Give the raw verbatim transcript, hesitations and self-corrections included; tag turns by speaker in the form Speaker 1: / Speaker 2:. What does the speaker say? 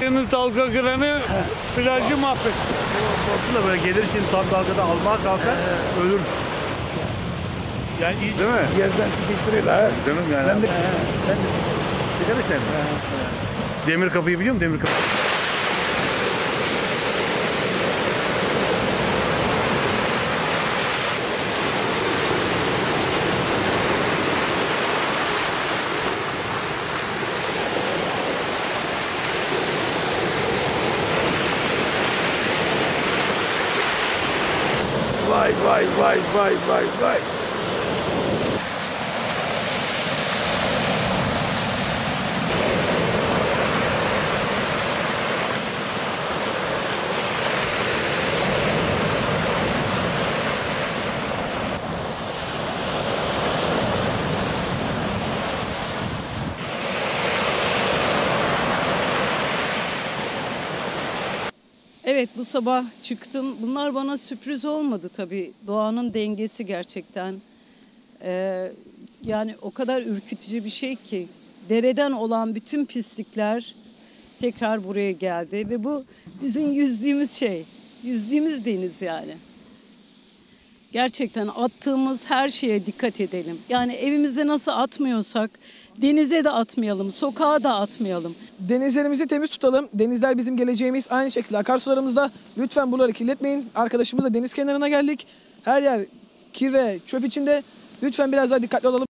Speaker 1: Yeni dalga kıranı plajı mahvet.
Speaker 2: Korksun da böyle gelir şimdi tam dalgada almaya kalkar ölür. Yani iyi
Speaker 3: Değil mi?
Speaker 4: Yerden sıkıştırıyorlar. Ha.
Speaker 3: Canım yani.
Speaker 4: Ben de,
Speaker 2: ben de sigara sevmem. Demir kapıyı biliyor musun? Demir kapı.
Speaker 4: vay vay vay vay vay vay.
Speaker 5: Evet, bu sabah çıktım. Bunlar bana sürpriz olmadı tabii. Doğanın dengesi gerçekten. Ee, yani o kadar ürkütücü bir şey ki. Dereden olan bütün pislikler tekrar buraya geldi. Ve bu bizim yüzdüğümüz şey. Yüzdüğümüz deniz yani. Gerçekten attığımız her şeye dikkat edelim. Yani evimizde nasıl atmıyorsak denize de atmayalım, sokağa da atmayalım.
Speaker 6: Denizlerimizi temiz tutalım. Denizler bizim geleceğimiz. Aynı şekilde akarsularımızda lütfen buraları kirletmeyin. Arkadaşımızla deniz kenarına geldik. Her yer kir ve çöp içinde. Lütfen biraz daha dikkatli olalım.